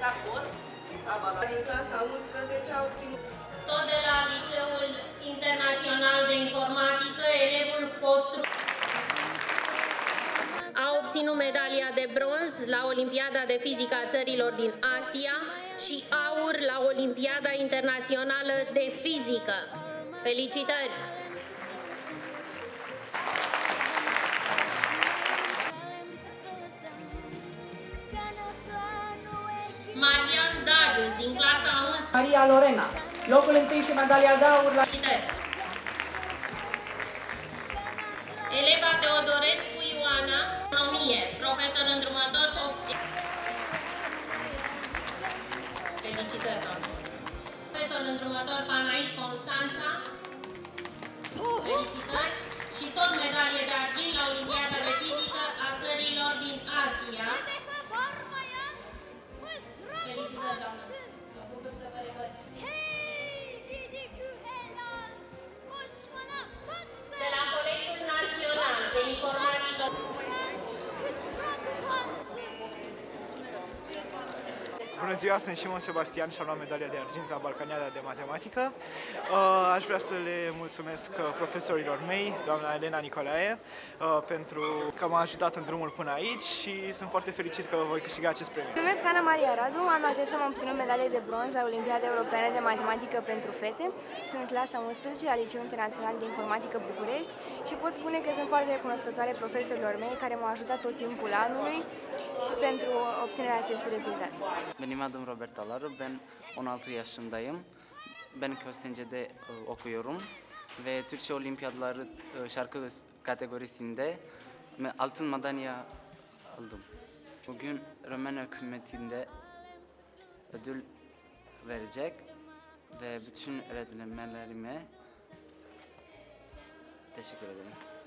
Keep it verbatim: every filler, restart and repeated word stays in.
a fost din clasa a unsprezecea a obținut. Tot de la Liceul Internațional de Informatică, elevul Cotru a obținut medalia de bronz la Olimpiada de Fizică a țărilor din Asia și aur la Olimpiada Internațională de Fizică. Felicitări! Marian Darius, din clasa a unsprezecea. Maria Lorena, locul întâi și medalia de aur la... Felicitări! Eleva Teodorescu Ioana, economie, profesor îndrumător optic. Felicitări, doamne! Profesor îndrumător Panaid Constanța. Felicitări! Și tot medalie de argint la Olimpiada de Fizică a țărilor din Asia. Felicitări, doamnă! Mă bucur să vă revăd. De la Colegiul Național de Informatică. Bună ziua, sunt Simon Sebastian și am luat medalia de argint la Balcaniada de Matematică. Aș vrea să le mulțumesc profesorilor mei, doamna Elena Nicolae, pentru că m-a ajutat în drumul până aici și sunt foarte fericit că voi câștiga acest premiu. Mă numesc Ana Maria Radu, anul acesta am obținut medalie de bronz la Olimpiada Europeană de Matematică pentru fete. Sunt clasa a unsprezecea la Liceul Internațional de Informatică București și pot spune că sunt foarte recunoscătoare profesorilor mei care m-au ajutat tot timpul anului și pentru obținerea acestui rezultat. Benim adım Robert Alaru, ben on altı yaşındayım. Ben Köstence'de uh, okuyorum ve Türkçe Olimpiyatları uh, şarkı kategorisinde altın madalya aldım. Bugün Romen hükümetinde ödül verecek ve bütün öğretmenlerime teşekkür ederim.